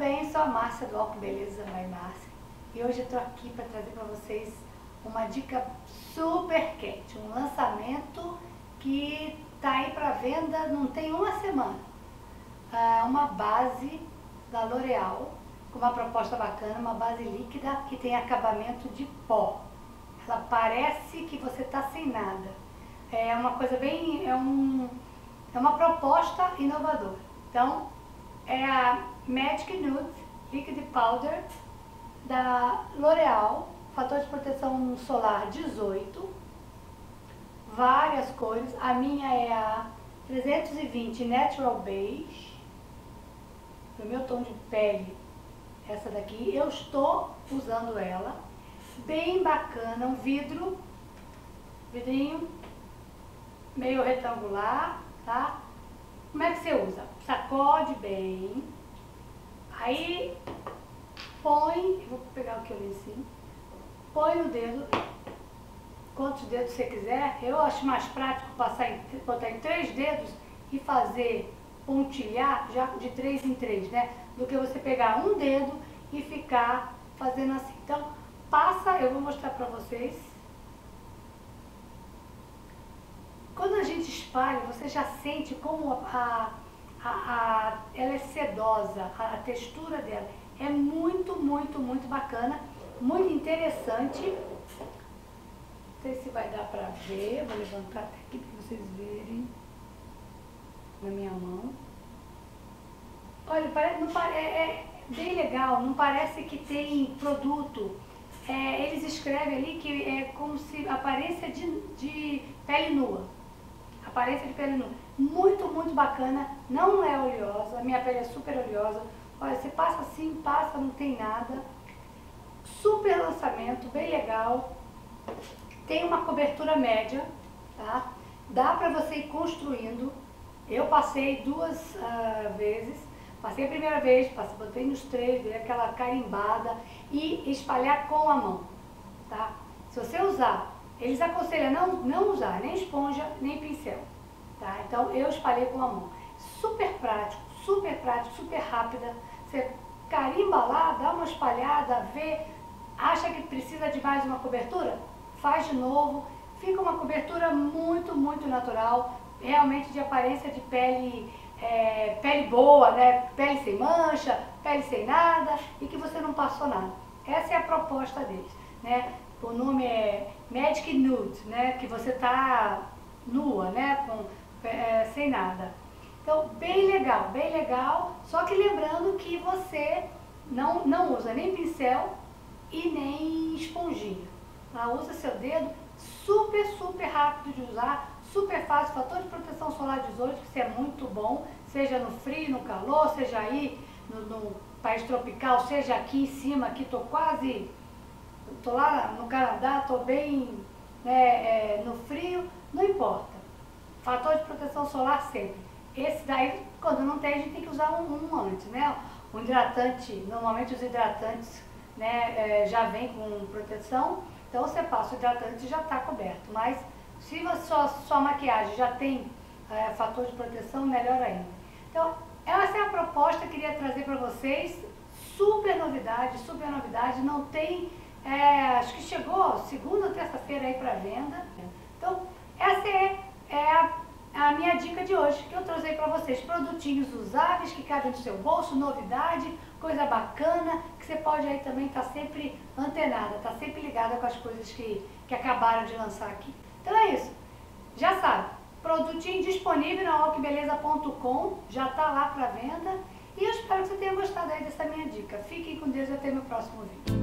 bem? Sou a Márcia do Ó Que Beleza by Márcia e hoje eu tô aqui para trazer para vocês uma dica super quente, um lançamento que tá aí para venda não tem uma semana. É uma base da L'Oréal com uma proposta bacana, uma base líquida que tem acabamento de pó. Ela parece que você tá sem nada. É uma coisa bem, é uma proposta inovadora. Então, é a Magic Nude Liquid Powder da L'Oréal, fator de proteção solar 18, várias cores. A minha é a 320 Natural Beige, o meu tom de pele, essa daqui. Eu estou usando ela, bem bacana, um vidrinho meio retangular, tá? Como é que você usa? Sacode bem, aí põe, vou pegar o que eu li assim, põe no dedo, quantos dedos você quiser. Eu acho mais prático botar em 3 dedos e fazer pontilhar já de 3 em 3, né? Do que você pegar um dedo e ficar fazendo assim. Então, passa, eu vou mostrar pra vocês. Quando a gente espalha, você já sente como ela é sedosa, a textura dela é muito bacana, muito interessante. Não sei se vai dar pra ver, vou levantar até aqui para vocês verem na minha mão. Olha, é bem legal, não parece que tem produto. Eles escrevem ali que é como se aparência de pele nua. Aparência de pele nua. Muito bacana, não é oleosa, a minha pele é super oleosa. Olha, você passa assim, passa, não tem nada. Super lançamento, bem legal. Tem uma cobertura média, tá? Dá pra você ir construindo. Eu passei 2 vezes. Passei a primeira vez, botei nos 3, dei aquela carimbada e espalhar com a mão, tá? Se você usar, eles aconselham não usar nem esponja, nem pincel, tá? Então eu espalhei com a mão. Super prático, super rápida. Você carimba lá, dá uma espalhada, vê, acha que precisa de mais uma cobertura? Faz de novo. Fica uma cobertura muito natural, realmente de aparência de pele, pele boa, né? Pele sem mancha, pele sem nada e que você não passou nada. Essa é a proposta deles, né? O nome é Magic Nude, né? Que você tá nua, né? Sem nada. Então, bem legal, só que lembrando que você não usa nem pincel e nem esponjinha. Tá? Usa seu dedo, super rápido de usar, super fácil, fator de proteção solar 18, que isso é muito bom, seja no frio, no calor, seja aí no país tropical, seja aqui em cima, aqui tô lá no Canadá, tô bem no frio, não importa. Fator de proteção solar sempre. Esse daí, quando não tem, a gente tem que usar um antes, né? Um hidratante, normalmente os hidratantes, né, já vem com proteção, então você passa o hidratante e já está coberto. Mas se sua maquiagem já tem fator de proteção, melhor ainda. Então, essa é a proposta que eu queria trazer para vocês. Super novidade, não tem, acho que chegou segunda ou terça-feira aí para venda. Então, essa é a minha dica de hoje, que eu trouxe para vocês. Produtinhos usáveis que cabem no seu bolso, novidade, coisa bacana, que você pode aí também estar sempre antenada, estar sempre ligada com as coisas que acabaram de lançar aqui. Então é isso, já sabe, produtinho disponível na oquebeleza.com, já está lá para venda. E eu espero que você tenha gostado aí dessa minha dica. Fiquem com Deus e até meu próximo vídeo.